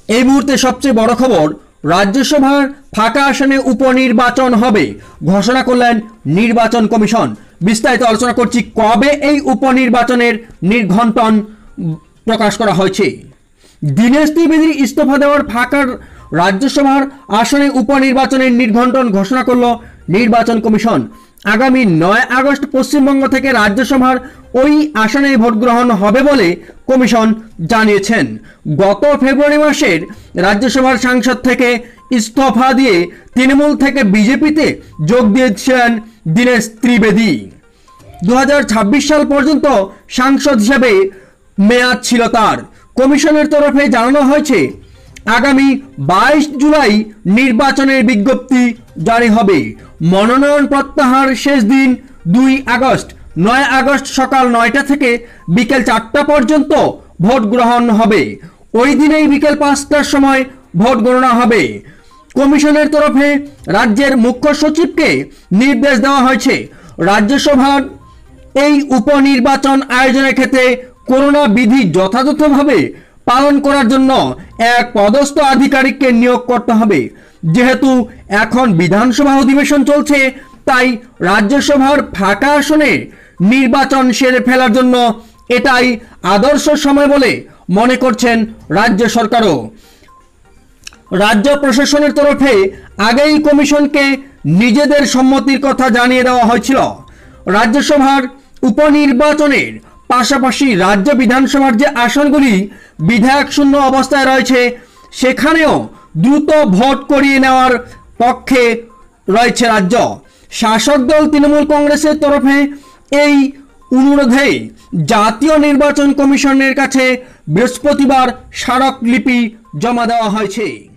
এই মুহূর্তে সবচেয়ে বড় খবর, রাজ্যসভার ফাঁকা আসনে উপনির্বাচন হবে ঘোষণা করলেন নির্বাচন কমিশন। বিস্তারিত আলোচনা করছি কবে এই উপনির্বাচনের নির্ঘণ্টন প্রকাশ করা হয়েছে। দীনেশ ত্রিবেদীর ইস্তফা দেওয়ার ফাঁকা রাজ্যসভার আসনে উপনির্বাচনের নির্ঘণ্টন ঘোষণা করল নির্বাচন কমিশন। আগামী 9 আগস্ট পশ্চিমবঙ্গ থেকে রাজ্যসভার ওই আসনে ভোট গ্রহণ হবে বলে কমিশন জানিয়েছেন। গত ফেব্রুয়ারি মাসের রাজ্যসভার সাংসদ থেকে ইস্তফা দিয়ে তৃণমূল থেকে বিজেপিতে যোগ দিয়েছিলেন দীনেশ ত্রিবেদী। 2026 সাল পর্যন্ত সাংসদ হিসেবে মেয়াদ ছিল তার। কমিশনের তরফে জানানো হয়েছে আগামী 22 জুলাই নির্বাচনের বিজ্ঞপ্তি জারি হবে। মনোনয়ন প্রত্যাহার শেষ দিন 2 আগস্ট। 9 আগস্ট সকাল 9টা থেকে বিকেল 4টা পর্যন্ত ভোট গ্রহণ হবে। ওই দিনেই বিকেল 5টার সময় ভোট গণনা হবে। কমিশনের তরফে রাজ্যের মুখ্য সচিবকে নির্দেশ দেওয়া হয়েছে রাজ্যসভার এই উপনির্বাচন আয়োজনের ক্ষেত্রে করোনা বিধি যথাযথভাবে পালন করার জন্য এক পদস্থ আধিকারিককে নিয়োগ করতে হবে। যেহেতু এখন বিধানসভা অধিবেশন চলছে, তাই রাজ্যসভার ফাঁকা আসনে নির্বাচন সেরে ফেলার জন্য এটাই আদর্শ সময় বলে মনে করছেন রাজ্য সরকারও। রাজ্য প্রশাসনের তরফে আগেই কমিশনকে নিজেদের সম্মতির কথা জানিয়ে দেওয়া হয়েছিল। রাজ্যসভার উপনির্বাচনের পাশাপাশি রাজ্য বিধানসভার যে আসনগুলি বিধায়ক শূন্য অবস্থায় রয়েছে, সেখানেও দ্রুত ভোট করিয়ে নেওয়ার পক্ষে রয়েছে রাজ্য। শাসক দল তৃণমূল কংগ্রেসের তরফে এই অনুরোধে জাতীয় নির্বাচন কমিশনের কাছে বৃহস্পতিবার স্মারকলিপি জমা দেওয়া হয়েছে।